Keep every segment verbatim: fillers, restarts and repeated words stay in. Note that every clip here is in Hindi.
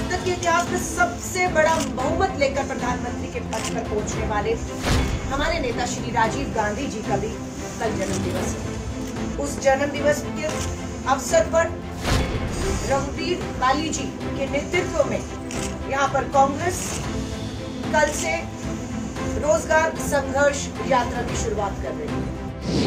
तक के इतिहास में सबसे बड़ा बहुमत लेकर प्रधानमंत्री के पद पर पहुंचने वाले हमारे नेता श्री राजीव गांधी जी का भी कल जन्म दिवस है। उस जन्म दिवस के अवसर पर रघुवीर बाली जी के नेतृत्व में यहाँ पर कांग्रेस कल से रोजगार संघर्ष यात्रा की शुरुआत कर रही है।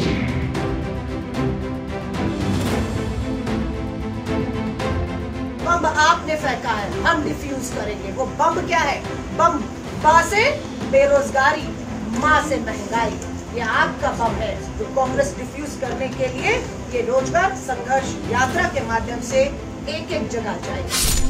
बम आपने फेंका है, हम डिफ्यूज करेंगे। वो बम क्या है? बम बा से बेरोजगारी, माँ से महंगाई, ये आपका बम है जो कांग्रेस डिफ्यूज करने के लिए ये रोजगार संघर्ष यात्रा के माध्यम से एक एक जगह जाएगी।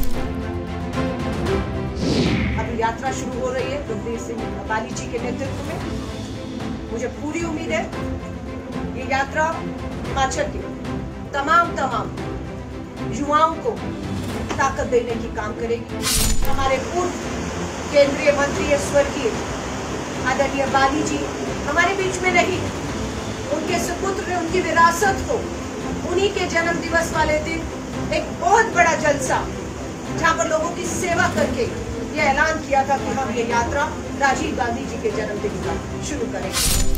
अभी यात्रा शुरू हो रही है रघुवीर सिंह बाली जी के नेतृत्व में। मुझे पूरी उम्मीद है ये यात्रा हिमाचल के तमाम तमाम युवाओं को ताकत देने की काम करेगी। हमारे पूर्व केंद्रीय मंत्री स्वर्गीय आदरणीय बाली जी हमारे बीच में नहीं, उनके सुपुत्र ने उनकी विरासत को उन्हीं के जन्म दिवस वाले दिन एक बहुत बड़ा जलसा जहां पर लोगों की सेवा करके ये ऐलान किया था कि हम ये यात्रा राजीव गांधी जी के जन्मदिन का शुरू करेंगे।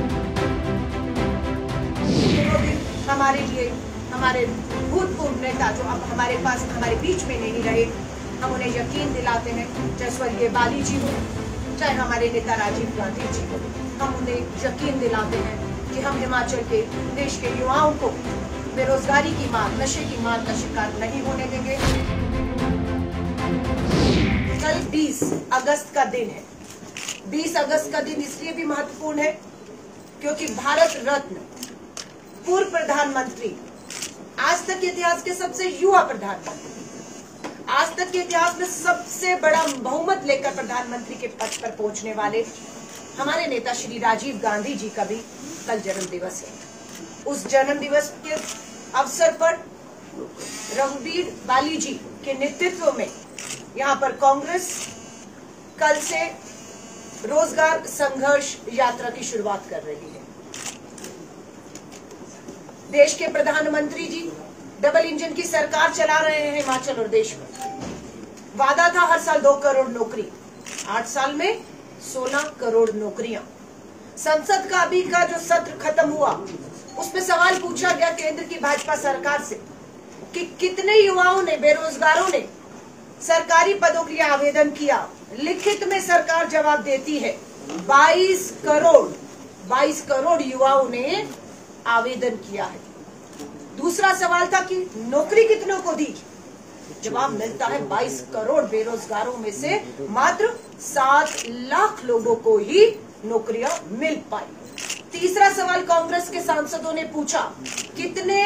वो दिन हमारे लिए हमारे भूतपूर्व नेता जो अब हमारे पास हमारे बीच में नहीं रहे, हम उन्हें यकीन दिलाते हैं, चाहे स्वर्गीय बाली जी हो चाहे हमारे नेता राजीव गांधी जी हो, हम उन्हें यकीन दिलाते हैं कि हम हिमाचल के देश के युवाओं को बेरोजगारी की मार, नशे की मार का शिकार नहीं होने देंगे। कल बीस अगस्त का दिन है। बीस अगस्त का दिन इसलिए भी महत्वपूर्ण है क्योंकि भारत रत्न पूर्व प्रधानमंत्री, आज तक के इतिहास के सबसे युवा प्रधानमंत्री, आज तक के इतिहास में सबसे बड़ा बहुमत लेकर प्रधानमंत्री के पद पर पहुंचने वाले हमारे नेता श्री राजीव गांधी जी का भी कल जन्म दिवस है। उस जन्म दिवस के अवसर पर रघुवीर बाली जी के नेतृत्व में यहाँ पर कांग्रेस कल से रोजगार संघर्ष यात्रा की शुरुआत कर रही है। देश के प्रधानमंत्री जी डबल इंजन की सरकार चला रहे हैं हिमाचल और देश में। वादा था हर साल दो करोड़ नौकरी, आठ साल में सोलह करोड़ नौकरियां। संसद का अभी का जो सत्र खत्म हुआ उसमें सवाल पूछा गया केंद्र की भाजपा सरकार से कि कितने युवाओं ने, बेरोजगारों ने सरकारी पदों के लिए आवेदन किया। लिखित में सरकार जवाब देती है बाईस करोड़ बाईस करोड़ युवाओं ने आवेदन किया है। दूसरा सवाल था कि नौकरी कितनों को दी? जवाब मिलता है बाईस करोड़ बेरोजगारों में से मात्र सात लाख लोगों को ही नौकरियां मिल पाई। तीसरा सवाल कांग्रेस के सांसदों ने पूछा कितने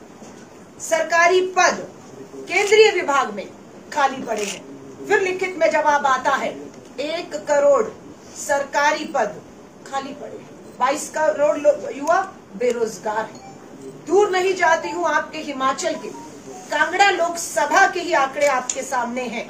सरकारी पद केंद्रीय विभाग में खाली पड़े हैं। फिर लिखित में जवाब आता है एक करोड़ सरकारी पद खाली पड़े हैं, बाईस करोड़ युवा बेरोजगार है। दूर नहीं जाती हूँ, आपके हिमाचल के कांगड़ा लोकसभा के ही आंकड़े आपके सामने हैं।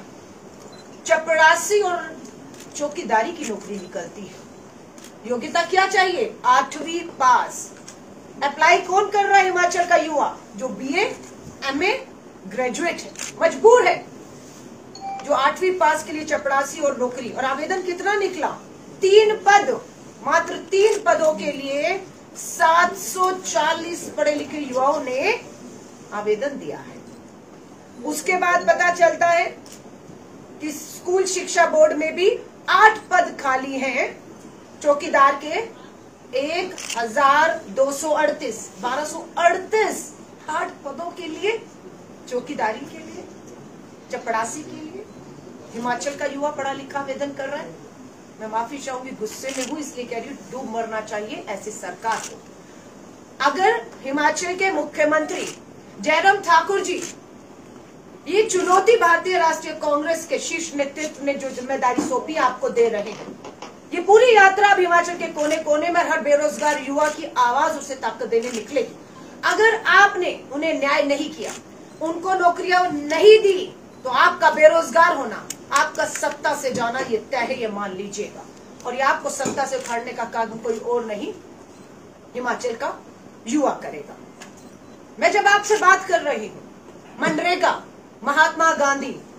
चपरासी और चौकीदारी की नौकरी निकलती है। योग्यता क्या चाहिए? आठवीं पास। अप्लाई कौन कर रहा है? हिमाचल का युवा जो बीए, एमए ग्रेजुएट है, मजबूर है, जो आठवीं पास के लिए चपरासी और नौकरी। और आवेदन कितना निकला? तीन पद, मात्र तीन पदों के लिए सात सौ चालीस पढ़े लिखे युवाओं ने आवेदन दिया है। उसके बाद पता चलता है कि स्कूल शिक्षा बोर्ड में भी आठ पद खाली हैं चौकीदार के, एक हजार दो सौ अड़तीस बारह सौ अड़तीस आठ पदों के लिए, चौकीदारी के लिए, चपरासी के लिए हिमाचल का युवा पढ़ा लिखा आवेदन कर रहा है। मैं माफी चाहूंगी, गुस्से में हूं इसलिए कह रही हूं, डूब मरना चाहिए ऐसी सरकार को। अगर हिमाचल के मुख्यमंत्री जयराम ठाकुर जी ये चुनौती भारतीय राष्ट्रीय कांग्रेस के शीर्ष नेतृत्व ने जो जिम्मेदारी सौंपी आपको दे रहे हैं, ये पूरी यात्रा अब हिमाचल के कोने कोने में हर बेरोजगार युवा की आवाज उसे ताकत देने निकलेगी। अगर आपने उन्हें न्याय नहीं किया, उनको नौकरियां नहीं दी, तो आपका बेरोजगार होना, आपका सत्ता से जाना ये तय है, ये मान लीजिएगा। और ये आपको सत्ता से उखाड़ने का काम कोई और नहीं, हिमाचल का युवा करेगा। मैं जब आपसे बात कर रही हूँ, मनरेगा, महात्मा गांधी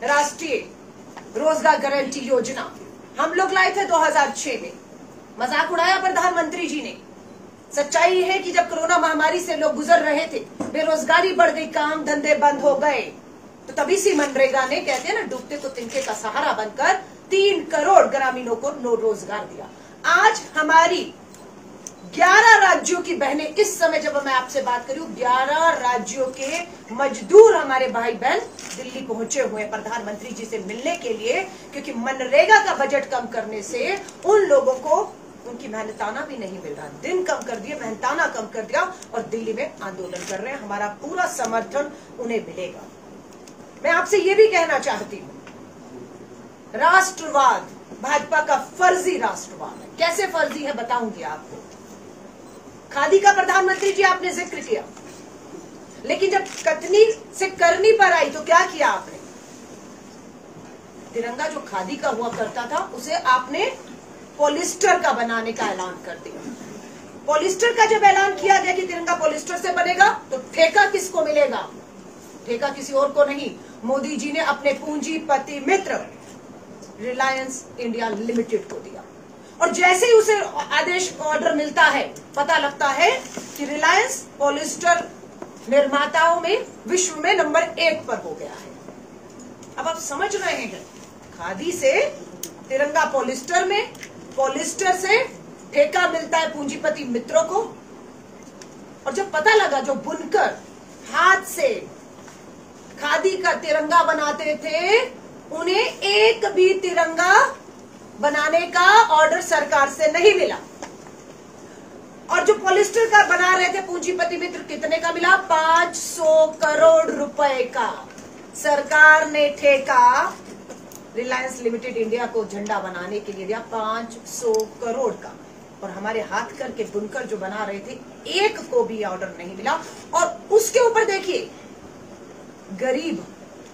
राष्ट्रीय रोजगार गारंटी योजना हम लोग लाए थे दो हज़ार छह में। मजाक उड़ाया प्रधानमंत्री जी ने। सच्चाई है कि जब कोरोना महामारी से लोग गुजर रहे थे, बेरोजगारी बढ़ गई, काम धंधे बंद हो गए, तो तभी से मनरेगा ने, कहते हैं ना, डूबते को तिनके का सहारा बनकर तीन करोड़ ग्रामीणों को नो रोजगार दिया। आज हमारी ग्यारह राज्यों की बहनें, इस समय जब मैं आपसे बात करूं, ग्यारह राज्यों के मजदूर हमारे भाई बहन दिल्ली पहुंचे हुए प्रधानमंत्री जी से मिलने के लिए, क्योंकि मनरेगा का बजट कम करने से उन लोगों को उनकी मेहनताना भी नहीं मिल रहा। दिन कम कर दिए, मेहनताना कम कर दिया और दिल्ली में आंदोलन कर रहे हैं। हमारा पूरा समर्थन उन्हें मिलेगा। मैं आपसे ये भी कहना चाहती हूँ, राष्ट्रवाद भाजपा का फर्जी राष्ट्रवाद है। कैसे फर्जी है बताऊंगी आपको। खादी का प्रधानमंत्री जी आपने जिक्र किया, लेकिन जब कतनी से करनी पर आई तो क्या किया आपने? तिरंगा जो खादी का हुआ करता था उसे आपने पॉलिस्टर का बनाने का ऐलान कर दिया। पॉलिस्टर का जब ऐलान किया गया कि तिरंगा पॉलिस्टर से बनेगा, तो ठेका किसको मिलेगा? ठेका किसी और को नहीं, मोदी जी ने अपने पूंजीपति मित्र रिलायंस इंडिया लिमिटेड को दिया। और जैसे ही उसे आदेश ऑर्डर मिलता है, पता लगता है कि रिलायंस पॉलिस्टर निर्माताओं में विश्व में नंबर एक पर हो गया है। अब आप समझ रहे हैं, खादी से तिरंगा पॉलिस्टर में, पॉलिस्टर से ठेका मिलता है पूंजीपति मित्रों को। और जब पता लगा, जो बुनकर हाथ से खादी का तिरंगा बनाते थे, उन्हें एक भी तिरंगा बनाने का ऑर्डर सरकार से नहीं मिला। और जो पॉलिस्टर का बना रहे थे पूंजीपति मित्र, कितने का मिला? पांच सौ करोड़ रुपए का सरकार ने ठेका रिलायंस लिमिटेड इंडिया को झंडा बनाने के लिए दिया, पांच सौ करोड़ का। और हमारे हाथ करके बुनकर जो बना रहे थे, एक को भी ऑर्डर नहीं मिला। और उसके ऊपर देखिए, गरीब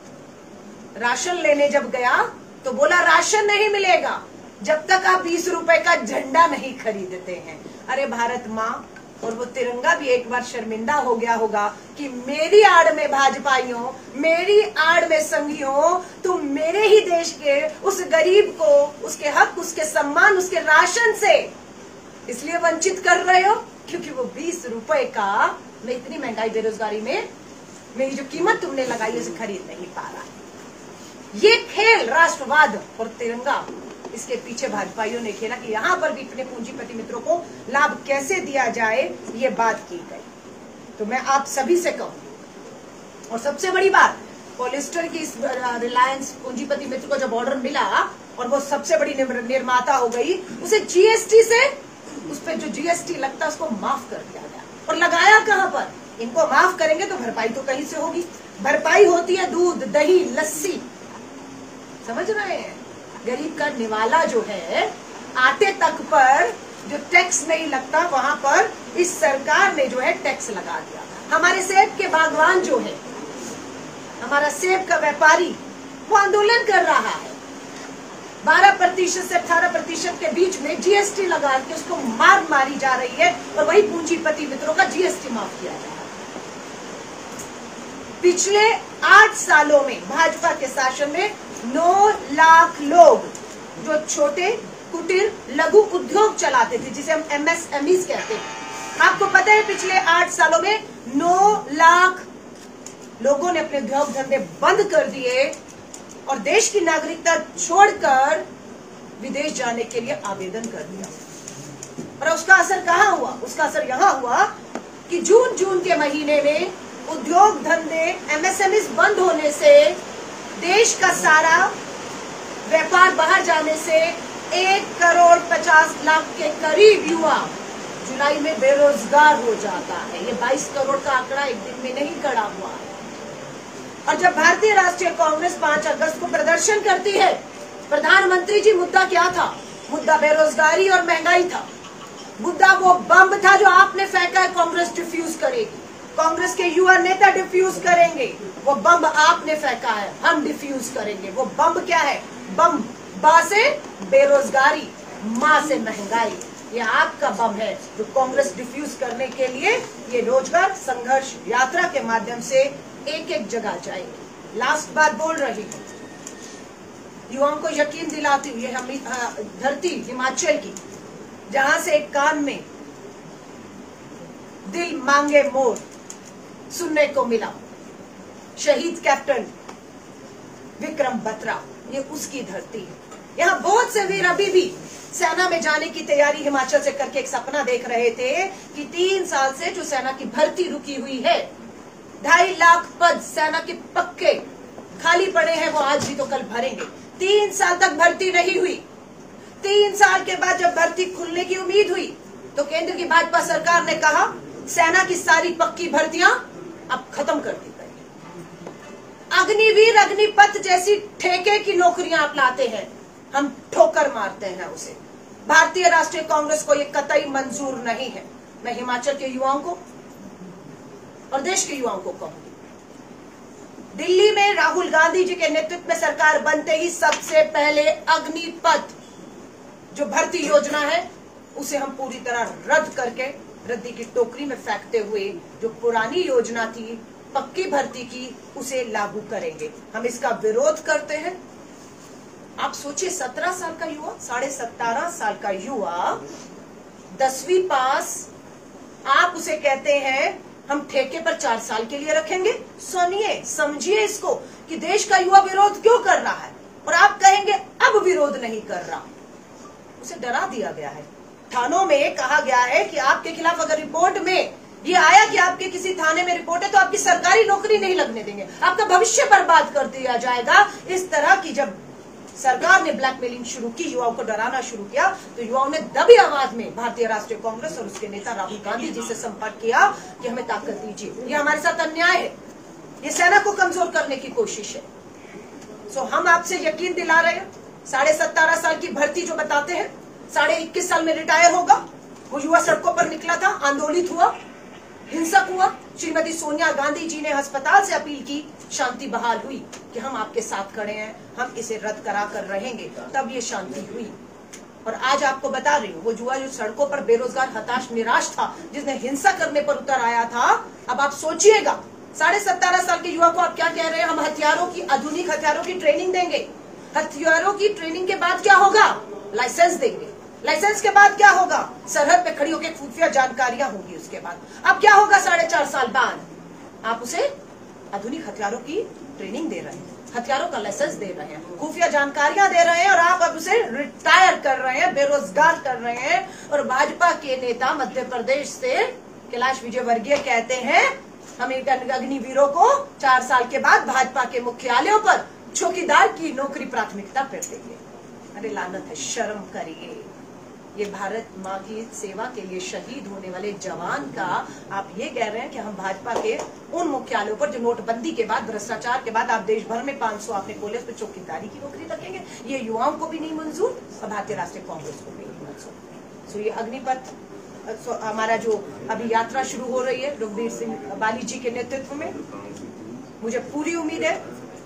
राशन लेने जब गया तो बोला राशन नहीं मिलेगा जब तक आप बीस रुपए का झंडा नहीं खरीदते हैं। अरे भारत माँ, और वो तिरंगा भी एक बार शर्मिंदा हो गया होगा कि मेरी आड़ में भाजपाइयों, मेरी आड़ में संघियों, तुम मेरे ही देश के उस गरीब को उसके हक, उसके सम्मान, उसके राशन से इसलिए वंचित कर रहे हो क्योंकि वो बीस रुपए का, मैं इतनी महंगाई बेरोजगारी में मेरी जो कीमत तुमने लगाई उसे खरीद नहीं पा रहा। ये खेल राष्ट्रवाद और तिरंगा, इसके पीछे भाजपाइयों ने खेला कि यहां पर भी अपने पूंजीपति मित्रों को लाभ कैसे दिया जाए, ये बात की गई। तो मैं आप सभी से कहूं, और सबसे बड़ी बात, पॉलिस्टर की इस रिलायंस पूंजीपति मित्र को जब ऑर्डर मिला और वो सबसे बड़ी निर्माता हो गई, उसे जीएसटी से, उस पर जो जीएसटी लगता है उसको माफ कर दिया गया। और लगाया कहां पर? इनको माफ करेंगे तो भरपाई तो कहीं से होगी। भरपाई होती है दूध, दही, लस्सी, समझ रहे हैं? गरीब का निवाला जो है, आटे तक पर जो टैक्स नहीं लगता, वहां पर इस सरकार ने जो है टैक्स लगा दिया। हमारे सेब के बागवान जो है, हमारा सेब का व्यापारी, वो आंदोलन कर रहा है। बारह प्रतिशत से अठारह प्रतिशत के बीच में जीएसटी लगा के उसको मार मारी जा रही है, और वही पूंजीपति मित्रों का जीएसटी माफ किया जा रहा है। पिछले आठ सालों में भाजपा के शासन में नौ लाख लोग जो छोटे कुटीर लघु उद्योग चलाते थे, जिसे हम एमएसएमई कहते हैं, आपको पता है पिछले आठ सालों में नौ लाख लोगों ने अपने उद्योग धंधे बंद कर दिए और देश की नागरिकता छोड़कर विदेश जाने के लिए आवेदन कर दिया। और उसका असर कहाँ हुआ? उसका असर यहाँ हुआ कि जून जून के महीने में उद्योग धंधे, एमएसएमई बंद होने से, देश का सारा व्यापार बाहर जाने से एक करोड़ पचास लाख के करीब युवा जुलाई में बेरोजगार हो जाता है। ये बाईस करोड़ का आंकड़ा एक दिन में नहीं खड़ा हुआ है। और जब भारतीय राष्ट्रीय कांग्रेस पांच अगस्त को प्रदर्शन करती है, प्रधानमंत्री जी, मुद्दा क्या था? मुद्दा बेरोजगारी और महंगाई था। मुद्दा वो बम था जो आपने फेंका है, कांग्रेस डिफ्यूज करेगी, कांग्रेस के युवा नेता डिफ्यूज करेंगे। वो बम आपने फेंका है, हम डिफ्यूज करेंगे। वो बम क्या है? बम बा से बेरोजगारी, माँ से महंगाई, ये आपका बम है जो कांग्रेस डिफ्यूज करने के लिए ये रोजगार संघर्ष यात्रा के माध्यम से एक एक जगह जाएगी। लास्ट बात बोल रही हूँ, युवाओं को यकीन दिलाती हुई हम धरती हिमाचल की, जहां से एक कान में दिल मांगे मोर सुनने को मिला, शहीद कैप्टन विक्रम बत्रा, ये उसकी धरती है। यहाँ बहुत से वीर अभी भी सेना में जाने की तैयारी हिमाचल से करके एक सपना देख रहे थे कि तीन साल से जो सेना की भर्ती रुकी हुई है, ढाई लाख पद सेना के पक्के खाली पड़े हैं, वो आज भी तो कल भरेंगे। तीन साल तक भर्ती नहीं हुई। तीन साल के बाद जब भर्ती खुलने की उम्मीद हुई तो केंद्र की भाजपा सरकार ने कहा सेना की सारी पक्की भर्तियां अब खत्म कर दी गई। अग्निवीर अग्निपथ जैसी ठेके की नौकरियां आप लाते हैं, हम ठोकर मारते हैं उसे। भारतीय राष्ट्रीय कांग्रेस को यह कतई मंजूर नहीं है। मैं हिमाचल के युवाओं को और देश के युवाओं को कहूंगी, दिल्ली में राहुल गांधी जी के नेतृत्व में सरकार बनते ही सबसे पहले अग्निपथ जो भर्ती योजना है उसे हम पूरी तरह रद्द करके रद्दी की टोकरी में फेंकते हुए जो पुरानी योजना थी पक्की भर्ती की उसे लागू करेंगे। हम इसका विरोध करते हैं। आप सोचिए, सत्रह साल का युवा, साढ़े सत्रह साल का युवा, दसवीं पास, आप उसे कहते हैं हम ठेके पर चार साल के लिए रखेंगे। सुनिए, समझिए इसको कि देश का युवा विरोध क्यों कर रहा है, और आप कहेंगे अब विरोध नहीं कर रहा। उसे डरा दिया गया है। थानों में कहा गया है कि आपके खिलाफ अगर रिपोर्ट में ये आया कि आपके किसी थाने में रिपोर्ट है तो आपकी सरकारी नौकरी नहीं लगने देंगे, आपका भविष्य बर्बाद कर दिया जाएगा। इस तरह की जब सरकार ने ब्लैकमेलिंग शुरू की, युवाओं को डराना शुरू किया, तो युवाओं ने दबी आवाज में भारतीय राष्ट्रीय कांग्रेस और उसके नेता राहुल गांधी जी से संपर्क किया कि हमें ताकत दीजिए, ये हमारे साथ अन्याय है, ये सेना को कमजोर करने की कोशिश है। सो हम आपसे यकीन दिला रहे हैं, साढ़े सत्तारह साल की भर्ती जो बताते हैं, साढ़े इक्कीस साल में रिटायर होगा। वो युवा सड़कों पर निकला था, आंदोलित हुआ, हिंसक हुआ। श्रीमती सोनिया गांधी जी ने अस्पताल से अपील की, शांति बहाल हुई कि हम आपके साथ खड़े हैं, हम इसे रद्द करा कर रहेंगे, तब ये शांति हुई। और आज आपको बता रही हूँ, वो युवा जो सड़कों पर बेरोजगार, हताश, निराश था, जिसने हिंसा करने पर उतर आया था, अब आप सोचिएगा, साढ़े सत्तारह साल के युवा को आप क्या कह रहे हैं, हम हथियारों की, आधुनिक हथियारों की ट्रेनिंग देंगे। हथियारों की ट्रेनिंग के बाद क्या होगा, लाइसेंस देंगे। लाइसेंस के बाद क्या होगा, सरहद पे खड़ी होकर खुफिया जानकारियां होंगी। उसके बाद अब क्या होगा, साढ़े चार साल बाद आप उसे आधुनिक हथियारों की ट्रेनिंग दे रहे हैं, हथियारों का लाइसेंस दे रहे हैं, खुफिया जानकारियां दे रहे हैं, और आप अब उसे रिटायर कर रहे हैं, बेरोजगार कर रहे हैं। और भाजपा के नेता मध्य प्रदेश से कैलाश विजयवर्गीय कहते हैं हम एक अग्निवीरों को चार साल के बाद भाजपा के मुख्यालयों पर चौकीदार की नौकरी प्राथमिकता पर देंगे। अरे लानत है, शर्म करिए। ये भारत माँ की सेवा के लिए शहीद होने वाले जवान का आप ये कह रहे हैं कि हम भाजपा के उन मुख्यालयों पर जो नोटबंदी के बाद, भ्रष्टाचार के बाद आप देश भर में पाँच सौ आपने खोले, उस पर चौकीदारी की नौकरी रखेंगे। ये युवाओं को भी नहीं मंजूर और भारतीय राष्ट्रीय कांग्रेस को भी नहीं मंजूर। सो ये अग्निपथ हमारा जो अभी यात्रा शुरू हो रही है रघुवीर सिंह बाली जी के नेतृत्व में, मुझे पूरी उम्मीद है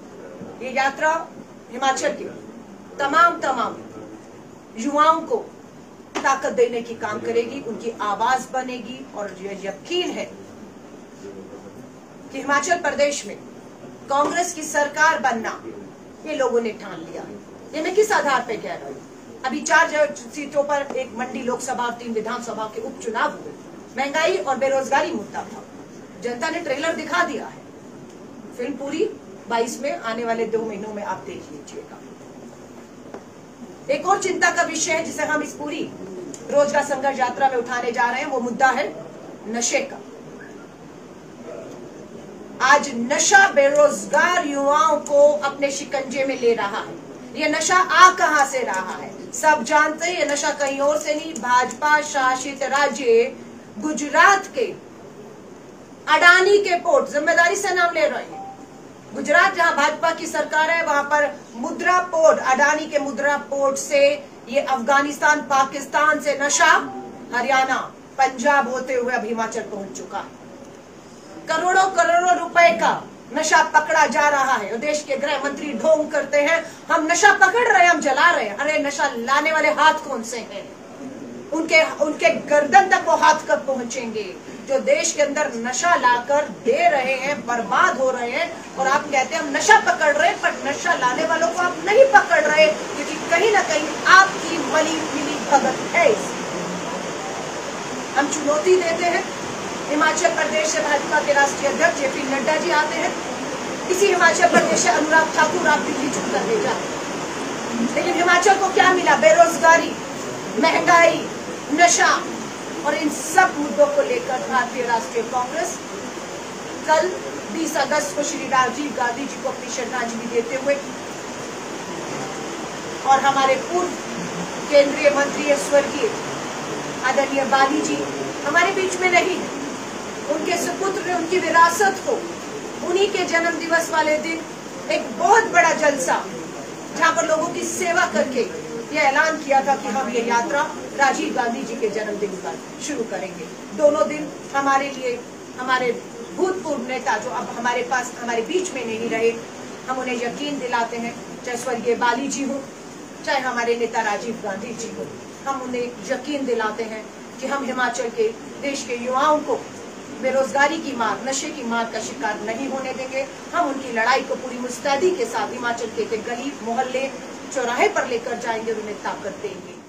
ये यात्रा हिमाचल के तमाम तमाम युवाओं को ताकत देने की काम करेगी, उनकी आवाज बनेगी। और ये यकीन है कि हिमाचल प्रदेश में कांग्रेस की सरकार बनना ये लोगों ने ठान लिया है। ये मैं किस आधार पे कह रहा हूँ, अभी चार सीटों पर एक मंडी लोकसभा और तीन विधानसभा के उपचुनाव हुए, महंगाई और बेरोजगारी मुद्दा था, जनता ने ट्रेलर दिखा दिया है। फिल्म पूरी बाईस में आने वाले दो महीनों में आप देख लीजिएगा। एक और चिंता का विषय है जिसे हम इस पूरी रोजगार संघर्ष यात्रा में उठाने जा रहे हैं, वो मुद्दा है नशे का। आज नशा बेरोजगार युवाओं को अपने शिकंजे में ले रहा है। ये नशा आ कहां से रहा है, सब जानते हैं। ये नशा कहीं और से नहीं, भाजपा शासित राज्य गुजरात के अडानी के पोर्ट, जिम्मेदारी से नाम ले रहे हैं। गुजरात जहां भाजपा की सरकार है, वहां पर मुद्रा पोर्ट, अडानी के मुद्रा पोर्ट से ये अफगानिस्तान, पाकिस्तान से नशा हरियाणा, पंजाब होते हुए अब हिमाचल पहुंच चुका है। करोड़ों करोड़ों रुपए का नशा पकड़ा जा रहा है और देश के गृह मंत्री ढोंग करते हैं हम नशा पकड़ रहे हैं, हम जला रहे हैं। अरे नशा लाने वाले हाथ कौन से हैं? उनके उनके गर्दन तक वो हाथ कब पहुंचेंगे जो देश के अंदर नशा लाकर दे रहे हैं, बर्बाद हो रहे हैं। और आप कहते हैं हम नशा पकड़ रहे हैं, पर नशा लाने वालों को आप नहीं पकड़ रहे, क्योंकि कहीं ना कहीं आपकी मली मिली भगत है इसमें। हम चुनौती देते हैं। हिमाचल प्रदेश से भाजपा के राष्ट्रीय अध्यक्ष जे पी नड्डा जी आते हैं, इसी हिमाचल प्रदेश से अनुराग ठाकुर आप दिल्ली चुनकर ले जाते, लेकिन हिमाचल को क्या मिला? बेरोजगारी, महंगाई, नशा, और इन सब मुद्दों को लेकर भारतीय राष्ट्रीय कांग्रेस कल बीस अगस्त को श्री राजीव गांधी जी को अपनी श्रद्धांजलि देते हुए और हमारे पूर्व केंद्रीय मंत्री स्वर्गीय आदरणीय बाली जी हमारे बीच में नहीं, उनके सुपुत्र ने उनकी विरासत को उन्हीं के जन्म दिवस वाले दिन एक बहुत बड़ा जलसा, जहां पर लोगों की सेवा करके यह ऐलान किया था कि हम ये यात्रा राजीव गांधी जी के जन्मदिन पर शुरू करेंगे। दोनों दिन हमारे लिए, हमारे भूतपूर्व नेता जो अब हमारे पास हमारे बीच में नहीं रहे, हम उन्हें यकीन दिलाते हैं, चाहे स्वर्गीय बाली जी हो, चाहे हमारे नेता राजीव गांधी जी हो, हम उन्हें यकीन दिलाते हैं कि हम हिमाचल के देश के युवाओं को बेरोजगारी की मार, नशे की मार का शिकार नहीं होने देंगे। हम उनकी लड़ाई को पूरी मुस्तैदी के साथ हिमाचल के गली, मोहल्ले, चौराहे पर लेकर जाएंगे और उन्हें ताकत देंगे।